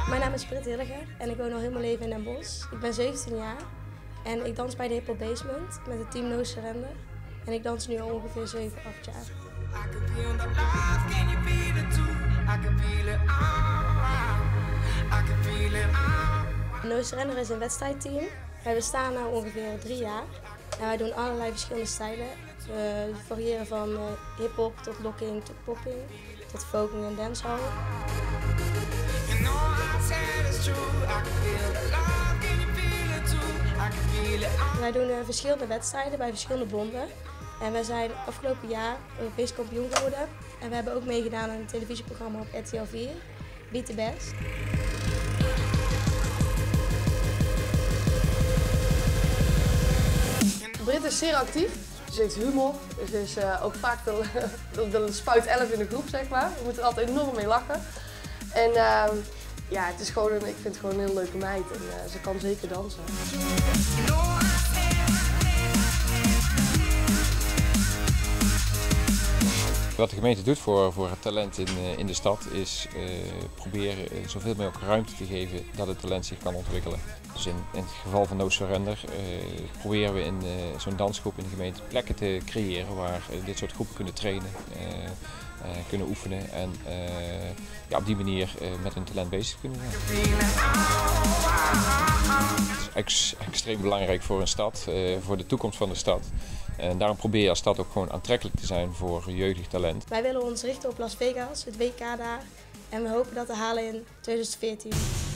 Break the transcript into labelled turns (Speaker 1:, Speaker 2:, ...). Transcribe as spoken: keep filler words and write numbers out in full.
Speaker 1: Mijn naam is Britt Hilliger en ik woon al heel mijn leven in Den Bosch. Ik ben zeventien jaar en ik dans bij de Hip Hop Basement met het team No Surrender. En ik dans nu al ongeveer zeven, acht jaar. No Surrender is een wedstrijdteam. Wij bestaan nu ongeveer drie jaar en wij doen allerlei verschillende stijlen. We variëren van uh, hip-hop tot locking tot popping tot folking en dancehall. Wij doen uh, verschillende wedstrijden bij verschillende bonden. En wij zijn afgelopen jaar Europees kampioen geworden. En we hebben ook meegedaan aan een televisieprogramma op R T L vier, Beat the Best.
Speaker 2: Britt is zeer actief. Ze heeft humor. Ze is uh, ook vaak de, de, de spuit elf in de groep, zeg maar. We moeten er altijd enorm mee lachen. En uh, ja, het is gewoon een, ik vind het gewoon een heel leuke meid. En uh, ze kan zeker dansen.
Speaker 3: Wat de gemeente doet voor, voor het talent in, in de stad is uh, proberen zoveel mogelijk ruimte te geven dat het talent zich kan ontwikkelen. Dus in, in het geval van No Surrender uh, proberen we in uh, zo'n dansgroep in de gemeente plekken te creëren waar uh, dit soort groepen kunnen trainen, uh, uh, kunnen oefenen en uh, ja, op die manier uh, met hun talent bezig kunnen zijn. Het is ex, extreem belangrijk voor een stad, uh, voor de toekomst van de stad. En daarom probeer je als stad ook gewoon aantrekkelijk te zijn voor jeugdig talent.
Speaker 1: Wij willen ons richten op Las Vegas, het W K daar. En we hopen dat te halen in tweeduizend veertien.